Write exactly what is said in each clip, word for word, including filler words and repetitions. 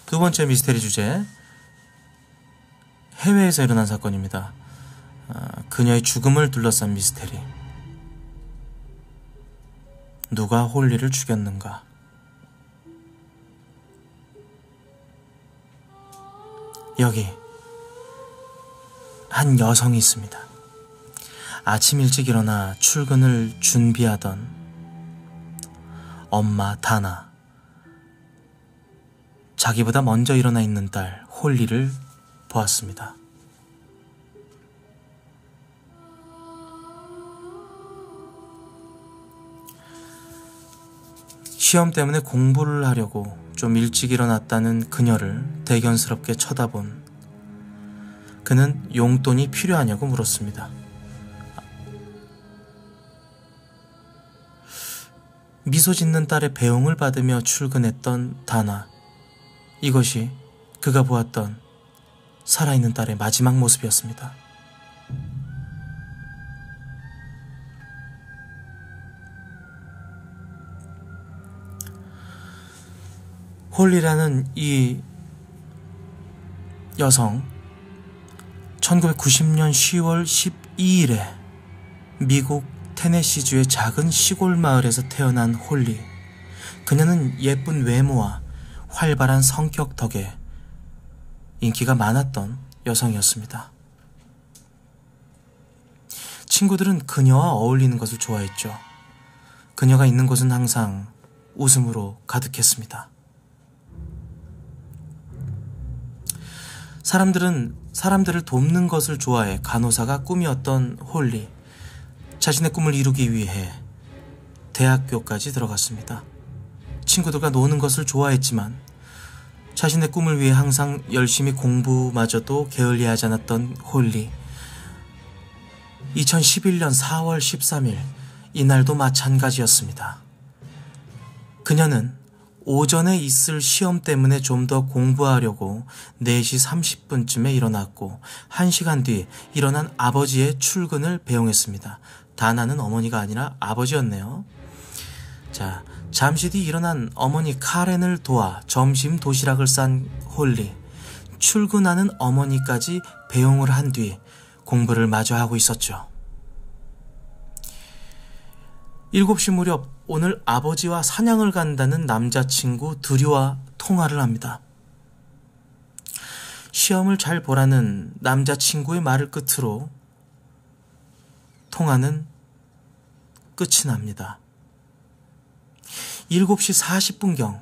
두 번째 미스테리 주제, 해외에서 일어난 사건입니다. 아, 그녀의 죽음을 둘러싼 미스테리. 누가 홀리를 죽였는가? 여기 한 여성이 있습니다. 아침 일찍 일어나 출근을 준비하던 엄마 다나. 자기보다 먼저 일어나 있는 딸 홀리를 보았습니다. 시험 때문에 공부를 하려고 좀 일찍 일어났다는 그녀를 대견스럽게 쳐다본 그는 용돈이 필요하냐고 물었습니다. 미소 짓는 딸의 배웅을 받으며 출근했던 다나. 이것이 그가 보았던 살아있는 딸의 마지막 모습이었습니다. 홀리라는 이 여성, 천구백구십 년 시월 십이일에 미국 테네시주의 작은 시골 마을에서 태어난 홀리. 그녀는 예쁜 외모와 활발한 성격 덕에 인기가 많았던 여성이었습니다. 친구들은 그녀와 어울리는 것을 좋아했죠. 그녀가 있는 곳은 항상 웃음으로 가득했습니다. 사람들은 사람들을 돕는 것을 좋아해 간호사가 꿈이었던 홀리. 자신의 꿈을 이루기 위해 대학교까지 들어갔습니다. 친구들과 노는 것을 좋아했지만 자신의 꿈을 위해 항상 열심히 공부마저도 게을리하지 않았던 홀리. 이천십일 년 사월 십삼일, 이날도 마찬가지였습니다. 그녀는 오전에 있을 시험 때문에 좀 더 공부하려고 네 시 삼십 분쯤에 일어났고 한 시간 뒤 일어난 아버지의 출근을 배웅했습니다. 다나는 어머니가 아니라 아버지였네요. 자, 잠시 뒤 일어난 어머니 카렌을 도와 점심 도시락을 싼 홀리. 출근하는 어머니까지 배웅을 한 뒤 공부를 마저 하고 있었죠. 일곱 시 무렵 오늘 아버지와 사냥을 간다는 남자친구 드류와 통화를 합니다. 시험을 잘 보라는 남자친구의 말을 끝으로 통화는 끝이 납니다. 일곱 시 사십 분경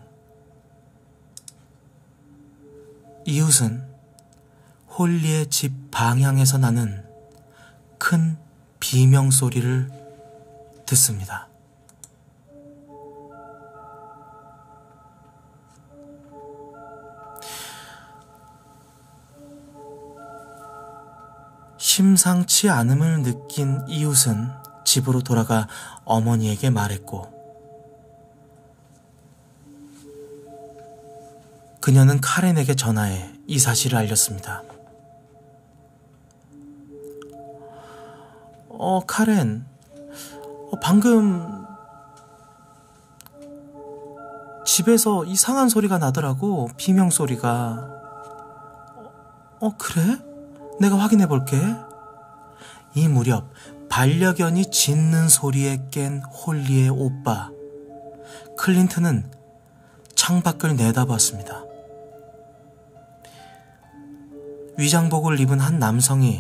이웃은 홀리의 집 방향에서 나는 큰 비명소리를 듣습니다. 심상치 않음을 느낀 이웃은 집으로 돌아가 어머니에게 말했고 그녀는 카렌에게 전화해 이 사실을 알렸습니다. 어, 카렌, 어, 방금 집에서 이상한 소리가 나더라고. 비명소리가. 어, 그래? 내가 확인해 볼게. 이 무렵 반려견이 짖는 소리에 깬 홀리의 오빠 클린트는 창밖을 내다봤습니다. 위장복을 입은 한 남성이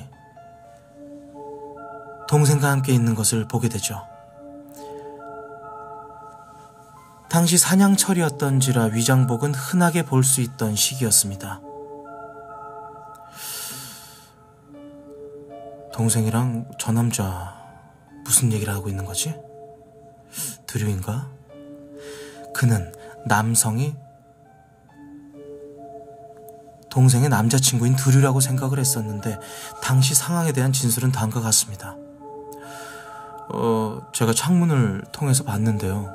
동생과 함께 있는 것을 보게 되죠. 당시 사냥철이었던지라 위장복은 흔하게 볼 수 있던 시기였습니다. 동생이랑 저 남자 무슨 얘기를 하고 있는 거지? 드류인가? 그는 남성이 동생의 남자친구인 드류라고 생각을 했었는데 당시 상황에 대한 진술은 다음과 같습니다. 어, 제가 창문을 통해서 봤는데요.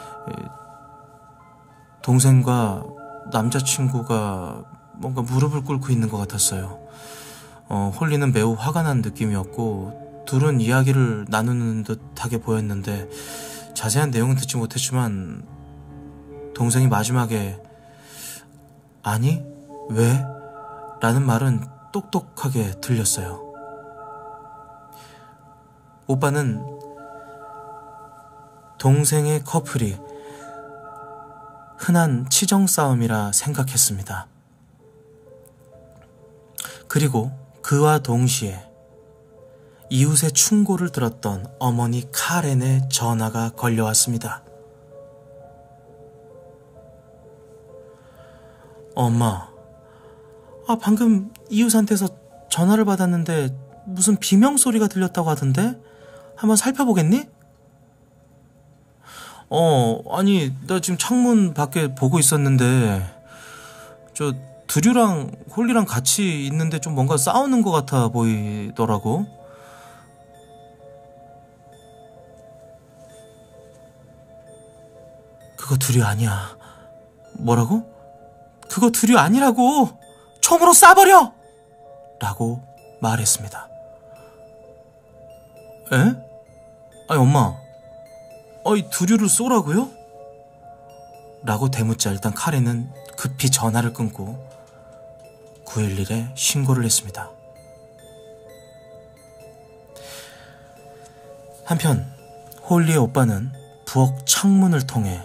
동생과 남자친구가 뭔가 무릎을 꿇고 있는 것 같았어요. 어, 홀리는 매우 화가 난 느낌이었고 둘은 이야기를 나누는 듯하게 보였는데 자세한 내용은 듣지 못했지만 동생이 마지막에 아니, 왜? 라는 말은 똑똑하게 들렸어요. 오빠는 동생의 커플이 흔한 치정 싸움이라 생각했습니다. 그리고 그와 동시에 이웃의 충고를 들었던 어머니 카렌의 전화가 걸려왔습니다. 엄마, 아, 방금 이웃한테서 전화를 받았는데 무슨 비명소리가 들렸다고 하던데? 한번 살펴보겠니? 어, 아니, 나 지금 창문 밖에 보고 있었는데 저 드류랑 홀리랑 같이 있는데 좀 뭔가 싸우는 것 같아 보이더라고. 그거 드류 아니야. 뭐라고? 그거 드류 아니라고! 총으로 쏴버려! 라고 말했습니다. 에? 아니, 엄마. 어이, 드류를 쏘라고요? 라고 대묻자 일단 카렌은 급히 전화를 끊고 구일일에 신고를 했습니다. 한편 홀리의 오빠는 부엌 창문을 통해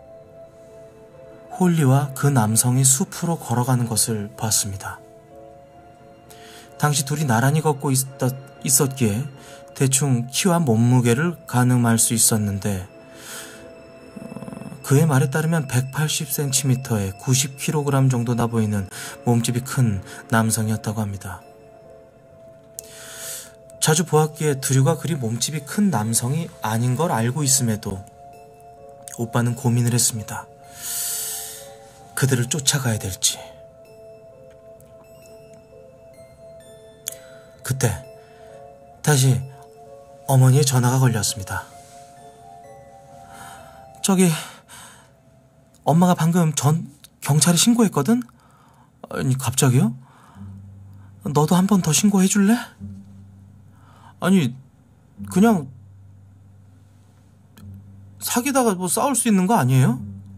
홀리와 그 남성이 숲으로 걸어가는 것을 봤습니다. 당시 둘이 나란히 걷고 있었, 있었기에 대충 키와 몸무게를 가늠할 수 있었는데 어, 그의 말에 따르면 백팔십 센티미터에 구십 킬로그램 정도 나 보이는 몸집이 큰 남성이었다고 합니다. 자주 보았기에 드류가 그리 몸집이 큰 남성이 아닌 걸 알고 있음에도 오빠는 고민을 했습니다. 그들을 쫓아가야 될지. 그때 다시 어머니의 전화가 걸렸습니다. 저기, 엄마가 방금 전 경찰에 신고했거든? 아니, 갑자기요? 너도 한 번 더 신고해 줄래? 아니, 그냥 사귀다가 뭐 싸울 수 있는 거 아니에요?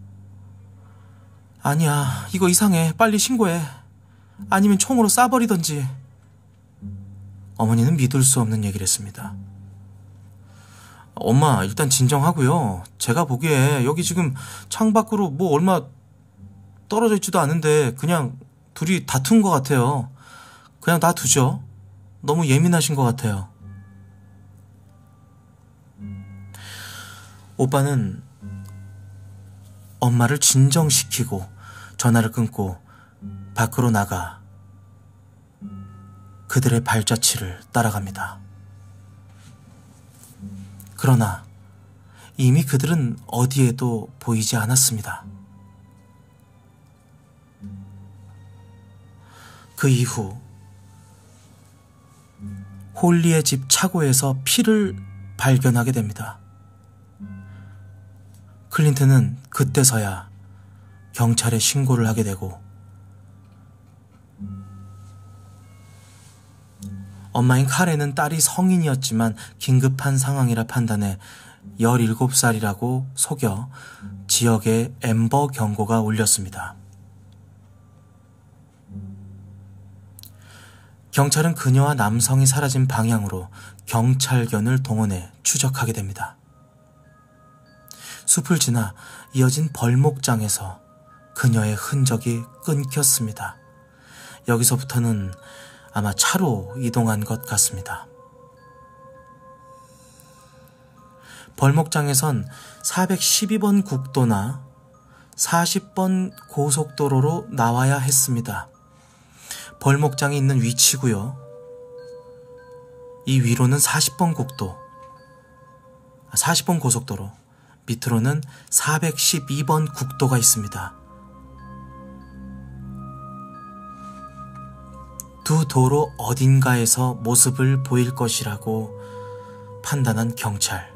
아니야, 이거 이상해. 빨리 신고해. 아니면 총으로 쏴버리던지. 어머니는 믿을 수 없는 얘기를 했습니다. 엄마, 일단 진정하고요. 제가 보기에 여기 지금 창밖으로 뭐 얼마 떨어져 있지도 않은데 그냥 둘이 다툰 것 같아요. 그냥 놔두죠. 너무 예민하신 것 같아요. 오빠는 엄마를 진정시키고 전화를 끊고 밖으로 나가 그들의 발자취를 따라갑니다. 그러나 이미 그들은 어디에도 보이지 않았습니다. 그 이후 홀리의 집 차고에서 피를 발견하게 됩니다. 클린트는 그때서야 경찰에 신고를 하게 되고 엄마인 카렌은 딸이 성인이었지만 긴급한 상황이라 판단해 열일곱 살이라고 속여 지역에 엠버 경고가 울렸습니다. 경찰은 그녀와 남성이 사라진 방향으로 경찰견을 동원해 추적하게 됩니다. 숲을 지나 이어진 벌목장에서 그녀의 흔적이 끊겼습니다. 여기서부터는 아마 차로 이동한 것 같습니다. 벌목장에선 사백십이 번 국도나 사십 번 고속도로로 나와야 했습니다. 벌목장이 있는 위치고요. 이 위로는 사십 번 국도, 사십 번 고속도로, 밑으로는 사백십이 번 국도가 있습니다. 두 도로 어딘가에서 모습을 보일 것이라고 판단한 경찰.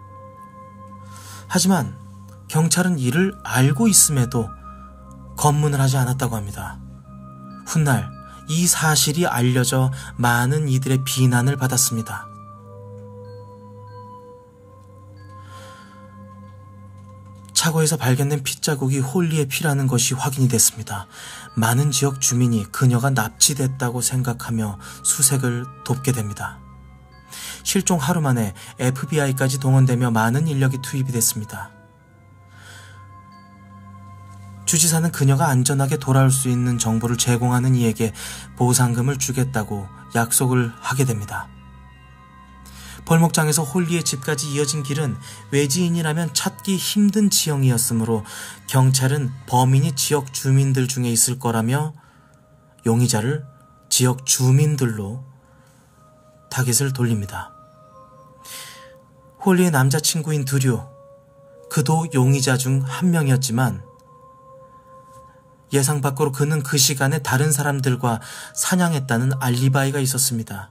하지만 경찰은 이를 알고 있음에도 검문을 하지 않았다고 합니다. 훗날 이 사실이 알려져 많은 이들의 비난을 받았습니다. 차고에서 발견된 핏자국이 홀리의 피라는 것이 확인이 됐습니다. 많은 지역 주민이 그녀가 납치됐다고 생각하며 수색을 돕게 됩니다. 실종 하루 만에 에프비아이까지 동원되며 많은 인력이 투입이 됐습니다. 주지사는 그녀가 안전하게 돌아올 수 있는 정보를 제공하는 이에게 보상금을 주겠다고 약속을 하게 됩니다. 벌목장에서 홀리의 집까지 이어진 길은 외지인이라면 찾기 힘든 지형이었으므로 경찰은 범인이 지역 주민들 중에 있을 거라며 용의자를 지역 주민들로 타깃을 돌립니다. 홀리의 남자친구인 드류, 그도 용의자 중 한 명이었지만 예상 밖으로 그는 그 시간에 다른 사람들과 사냥했다는 알리바이가 있었습니다.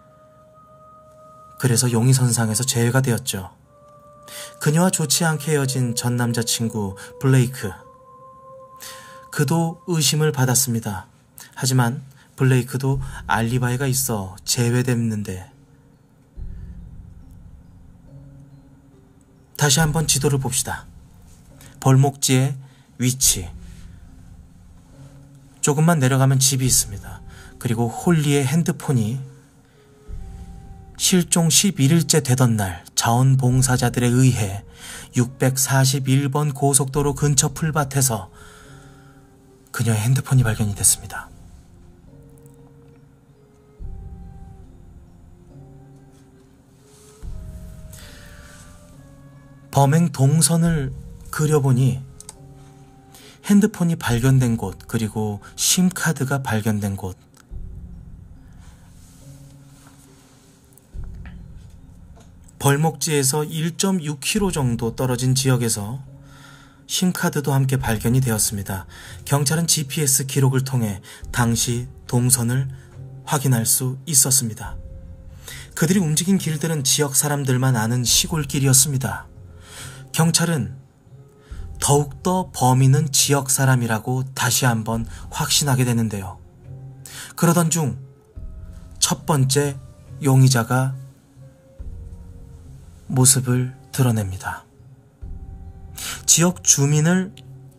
그래서 용의선상에서 제외가 되었죠. 그녀와 좋지 않게 헤어진 전 남자친구 블레이크. 그도 의심을 받았습니다. 하지만 블레이크도 알리바이가 있어 제외됐는데. 다시 한번 지도를 봅시다. 벌목지의 위치. 조금만 내려가면 집이 있습니다. 그리고 홀리의 핸드폰이 실종 십일 일째 되던 날 자원봉사자들에 의해 육백사십일 번 고속도로 근처 풀밭에서 그녀의 핸드폰이 발견이 됐습니다. 범행 동선을 그려보니 핸드폰이 발견된 곳, 그리고 심카드가 발견된 곳, 벌목지에서 일 점 육 킬로미터 정도 떨어진 지역에서 심카드도 함께 발견이 되었습니다. 경찰은 지피에스 기록을 통해 당시 동선을 확인할 수 있었습니다. 그들이 움직인 길들은 지역 사람들만 아는 시골길이었습니다. 경찰은 더욱더 범인은 지역 사람이라고 다시 한번 확신하게 되는데요. 그러던 중 첫 번째 용의자가 모습을 드러냅니다. 지역 주민을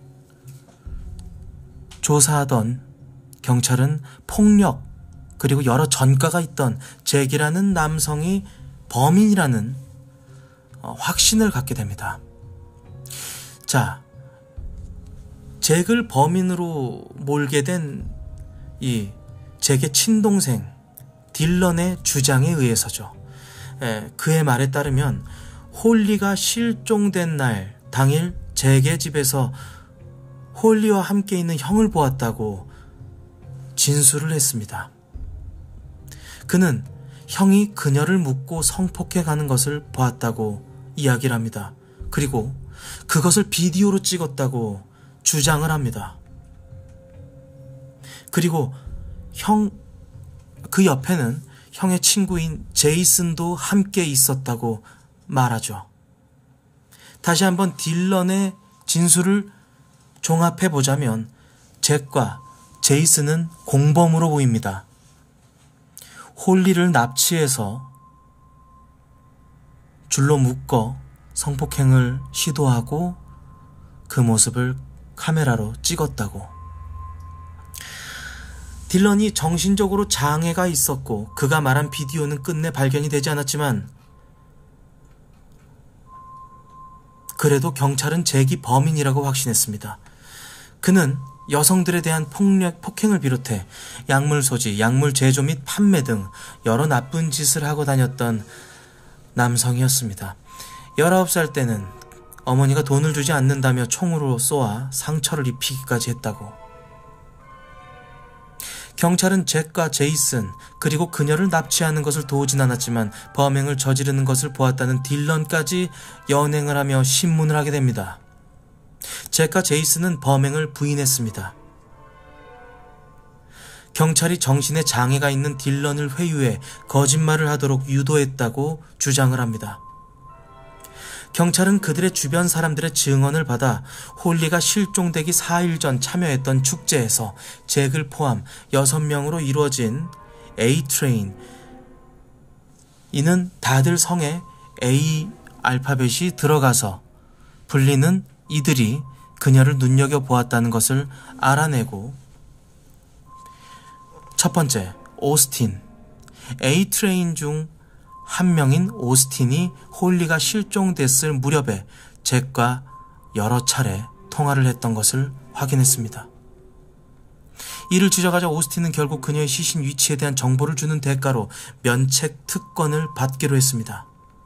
조사하던 경찰은 폭력 그리고 여러 전과가 있던 잭이라는 남성이 범인이라는 확신을 갖게 됩니다. 자, 잭을 범인으로 몰게 된 이 잭의 친동생 딜런의 주장에 의해서죠. 에, 그의 말에 따르면 홀리가 실종된 날 당일 잭의 집에서 홀리와 함께 있는 형을 보았다고 진술을 했습니다. 그는 형이 그녀를 묶고 성폭행하는 것을 보았다고 이야기를 합니다. 그리고 그것을 비디오로 찍었다고 주장을 합니다. 그리고 형, 그 옆에는 형의 친구인 제이슨도 함께 있었다고 말하죠. 다시 한번 딜런의 진술을 종합해 보자면 잭과 제이슨은 공범으로 보입니다. 홀리를 납치해서 줄로 묶어 성폭행을 시도하고 그 모습을 카메라로 찍었다고. 딜런이 정신적으로 장애가 있었고 그가 말한 비디오는 끝내 발견이 되지 않았지만 그래도 경찰은 잭이 범인이라고 확신했습니다. 그는 여성들에 대한 폭력, 폭행을 비롯해 약물 소지, 약물 제조 및 판매 등 여러 나쁜 짓을 하고 다녔던 남성이었습니다. 열아홉 살 때는 어머니가 돈을 주지 않는다며 총으로 쏘아 상처를 입히기까지 했다고. 경찰은 잭과 제이슨 그리고 그녀를 납치하는 것을 도우진 않았지만 범행을 저지르는 것을 보았다는 딜런까지 연행을 하며 신문을 하게 됩니다. 잭과 제이슨은 범행을 부인했습니다. 경찰이 정신에 장애가 있는 딜런을 회유해 거짓말을 하도록 유도했다고 주장을 합니다. 경찰은 그들의 주변 사람들의 증언을 받아 홀리가 실종되기 사 일 전 참여했던 축제에서 잭을 포함 여섯 명으로 이루어진 A-트레인, 이는 다들 성에 A 알파벳이 들어가서 불리는 이들이 그녀를 눈여겨보았다는 것을 알아내고, 첫 번째, 오스틴. A트레인 중 한 명인 오스틴이 홀리가 실종됐을 무렵에 잭과 여러 차례 통화를 했던 것을 확인했습니다. 이를 지적하자 오스틴은 결국 그녀의 시신 위치에 대한 정보를 주는 대가로 면책 특권을 받기로 했습니다.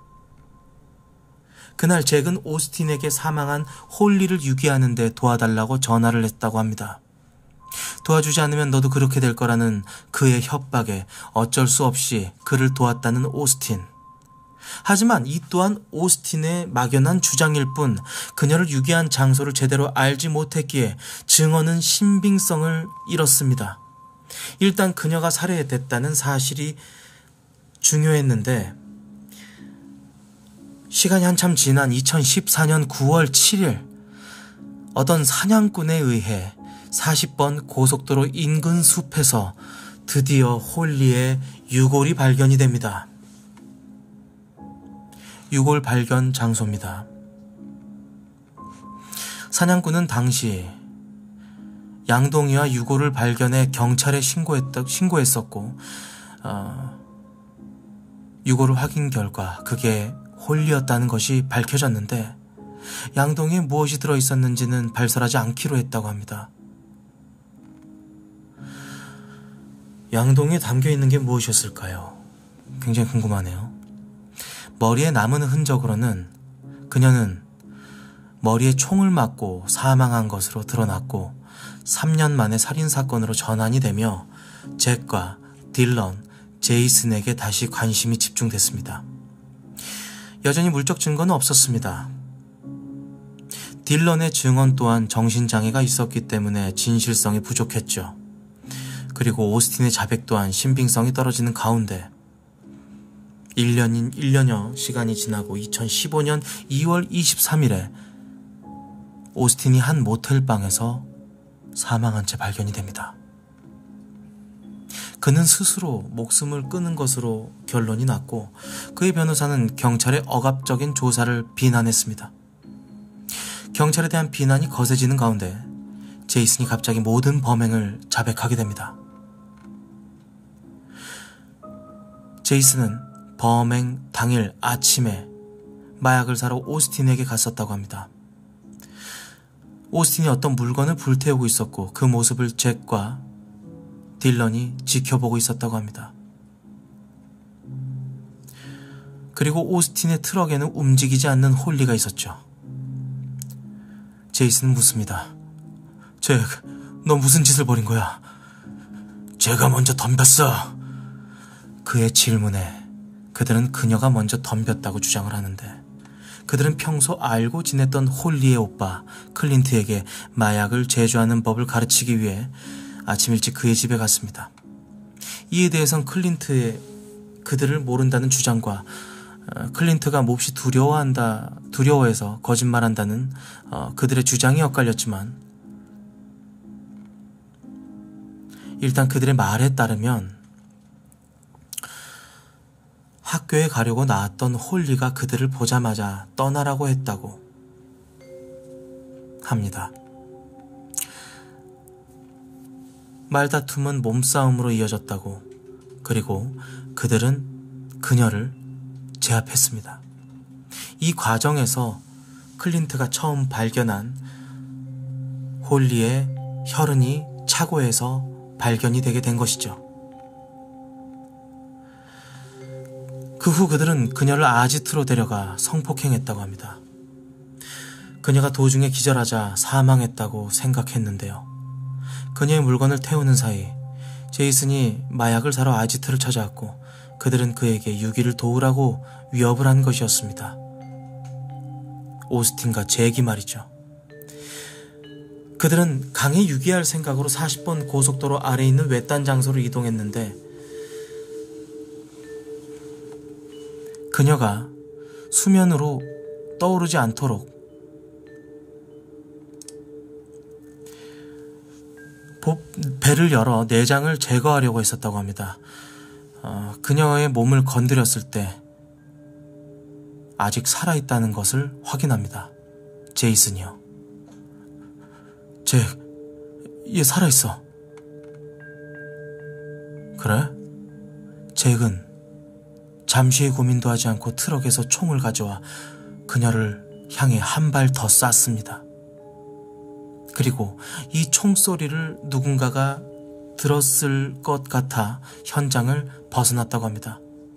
그날 잭은 오스틴에게 사망한 홀리를 유기하는 데 도와달라고 전화를 했다고 합니다. 도와주지 않으면 너도 그렇게 될 거라는 그의 협박에 어쩔 수 없이 그를 도왔다는 오스틴. 하지만 이 또한 오스틴의 막연한 주장일 뿐 그녀를 유기한 장소를 제대로 알지 못했기에 증언은 신빙성을 잃었습니다. 일단 그녀가 살해됐다는 사실이 중요했는데 시간이 한참 지난 이천십사 년 구월 칠일 어떤 사냥꾼에 의해 사십 번 고속도로 인근 숲에서 드디어 홀리의 유골이 발견이 됩니다. 유골 발견 장소입니다. 사냥꾼은 당시 양동이와 유골을 발견해 경찰에 신고했다, 신고했었고 어, 유골을 확인 결과 그게 홀리였다는 것이 밝혀졌는데 양동이에 무엇이 들어있었는지는 발설하지 않기로 했다고 합니다. 양동이에 담겨있는 게 무엇이었을까요? 굉장히 궁금하네요. 머리에 남은 흔적으로는 그녀는 머리에 총을 맞고 사망한 것으로 드러났고 삼 년 만에 살인사건으로 전환이 되며 잭과 딜런, 제이슨에게 다시 관심이 집중됐습니다. 여전히 물적 증거는 없었습니다. 딜런의 증언 또한 정신장애가 있었기 때문에 진실성이 부족했죠. 그리고 오스틴의 자백 또한 신빙성이 떨어지는 가운데 일 년인 일 년여 시간이 지나고 이천십오 년 이월 이십삼일에 오스틴이 한 모텔방에서 사망한 채 발견이 됩니다. 그는 스스로 목숨을 끊은 것으로 결론이 났고 그의 변호사는 경찰의 억압적인 조사를 비난했습니다. 경찰에 대한 비난이 거세지는 가운데 제이슨이 갑자기 모든 범행을 자백하게 됩니다. 제이슨은 범행 당일 아침에 마약을 사러 오스틴에게 갔었다고 합니다. 오스틴이 어떤 물건을 불태우고 있었고 그 모습을 잭과 딜런이 지켜보고 있었다고 합니다. 그리고 오스틴의 트럭에는 움직이지 않는 홀리가 있었죠. 제이슨은 묻습니다. 잭, 너 무슨 짓을 벌인 거야? 제가 먼저 덤볐어. 그의 질문에 그들은 그녀가 먼저 덤볐다고 주장을 하는데 그들은 평소 알고 지냈던 홀리의 오빠 클린트에게 마약을 제조하는 법을 가르치기 위해 아침 일찍 그의 집에 갔습니다. 이에 대해선 클린트의 그들을 모른다는 주장과 어, 클린트가 몹시 두려워한다, 두려워해서 거짓말한다는 어, 그들의 주장이 엇갈렸지만 일단 그들의 말에 따르면 학교에 가려고 나왔던 홀리가 그들을 보자마자 떠나라고 했다고 합니다. 말다툼은 몸싸움으로 이어졌다고, 그리고 그들은 그녀를 제압했습니다. 이 과정에서 클린트가 처음 발견한 홀리의 혈흔이 차고에서 발견이 되게 된 것이죠. 그 후 그들은 그녀를 아지트로 데려가 성폭행했다고 합니다. 그녀가 도중에 기절하자 사망했다고 생각했는데요. 그녀의 물건을 태우는 사이 제이슨이 마약을 사러 아지트를 찾아왔고 그들은 그에게 유기를 도우라고 위협을 한 것이었습니다. 오스틴과 잭이 말이죠. 그들은 강에 유기할 생각으로 사십 번 고속도로 아래에 있는 외딴 장소로 이동했는데 그녀가 수면으로 떠오르지 않도록 배를 열어 내장을 제거하려고 했었다고 합니다. 어, 그녀의 몸을 건드렸을 때 아직 살아있다는 것을 확인합니다. 제이슨이요. 잭, 얘 살아있어. 그래? 잭은 잠시의 고민도 하지 않고 트럭에서 총을 가져와 그녀를 향해 한 발 더 쐈습니다. 그리고 이 총소리를 누군가가 들었을 것 같아 현장을 벗어났다고 합니다.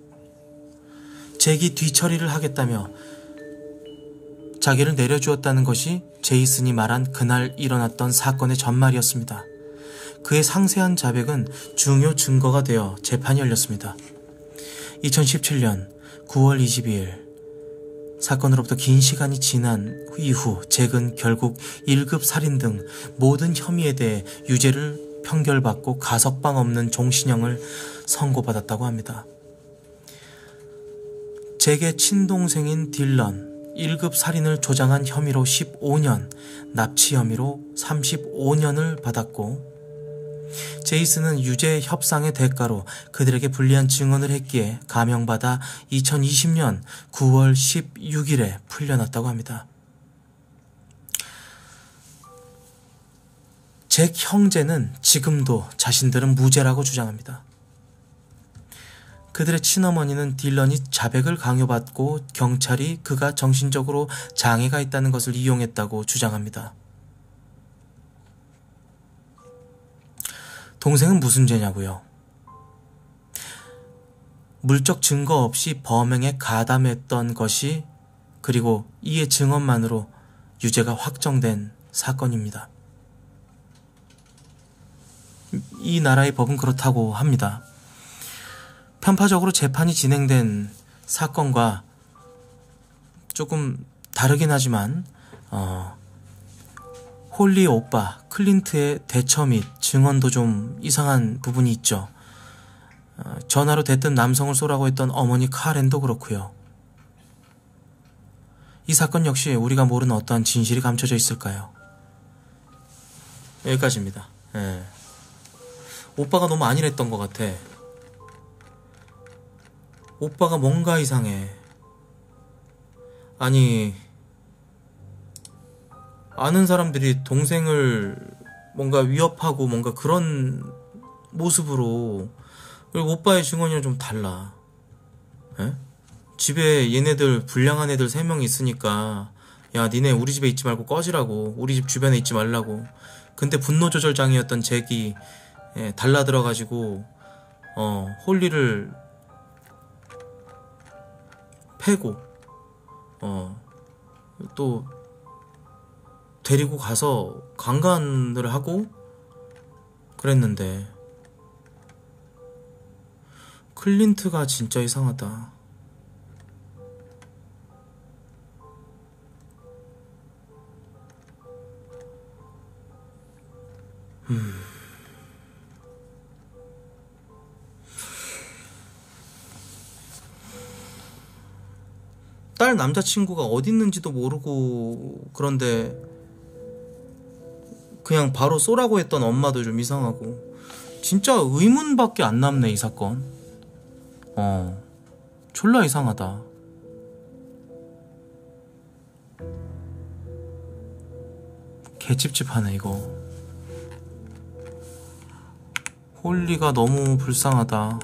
잭이 뒤처리를 하겠다며 자기를 내려주었다는 것이 제이슨이 말한 그날 일어났던 사건의 전말이었습니다. 그의 상세한 자백은 중요 증거가 되어 재판이 열렸습니다. 이천십칠 년 구월 이십이일 사건으로부터 긴 시간이 지난 이후 잭은 결국 일 급 살인 등 모든 혐의에 대해 유죄를 판결받고 가석방 없는 종신형을 선고받았다고 합니다. 잭의 친동생인 딜런, 일 급 살인을 조장한 혐의로 십오 년, 납치 혐의로 삼십오 년을 받았고 제이슨은 유죄 협상의 대가로 그들에게 불리한 증언을 했기에 감형받아 이천이십 년 구월 십육일에 풀려났다고 합니다. 잭 형제는 지금도 자신들은 무죄라고 주장합니다. 그들의 친어머니는 딜런이 자백을 강요받고 경찰이 그가 정신적으로 장애가 있다는 것을 이용했다고 주장합니다. 동생은 무슨 죄냐고요? 물적 증거 없이 범행에 가담했던 것이 그리고 이의 증언만으로 유죄가 확정된 사건입니다. 이 나라의 법은 그렇다고 합니다. 편파적으로 재판이 진행된 사건과 조금 다르긴 하지만 어, 홀리 오빠 클린트의 대처 및 증언도 좀 이상한 부분이 있죠. 어, 전화로 대뜸 남성을 쏘라고 했던 어머니 카렌도 그렇고요. 이 사건 역시 우리가 모르는 어떠한 진실이 감춰져 있을까요? 여기까지입니다. 예. 오빠가 너무 안일했던 것 같아. 오빠가 뭔가 이상해. 아니, 아는 사람들이 동생을 뭔가 위협하고 뭔가 그런 모습으로, 그리고 오빠의 증언이랑 좀 달라. 에? 집에 얘네들 불량한 애들 세 명 있으니까 야 니네 우리 집에 있지 말고 꺼지라고, 우리 집 주변에 있지 말라고. 근데 분노조절장애였던 잭이 예, 달라들어가지고 어 홀리를 패고 어 또 데리고 가서 강간을 하고 그랬는데 클린트가 진짜 이상하다. 음. 딸 남자친구가 어디 있는지도 모르고 그런데 그냥 바로 쏘라고 했던 엄마도 좀 이상하고, 진짜 의문밖에 안 남네 이 사건. 어 졸라 이상하다. 개찝찝하네 이거. 홀리가 너무 불쌍하다.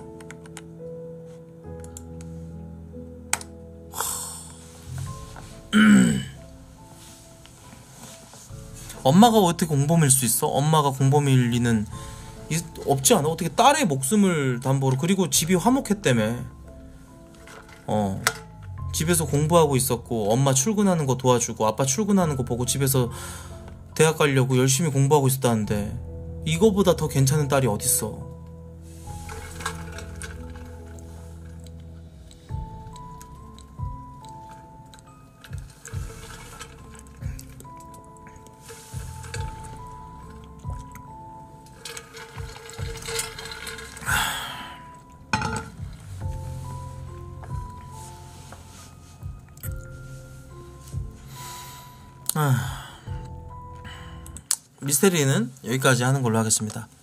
엄마가 어떻게 공범일 수 있어? 엄마가 공범일 리는 없지 않아? 어떻게 딸의 목숨을 담보로. 그리고 집이 화목했다며. 어 집에서 공부하고 있었고 엄마 출근하는 거 도와주고 아빠 출근하는 거 보고 집에서 대학 가려고 열심히 공부하고 있었다는데 이거보다 더 괜찮은 딸이 어딨어. 아, 미스테리는 여기까지 하는 걸로 하겠습니다.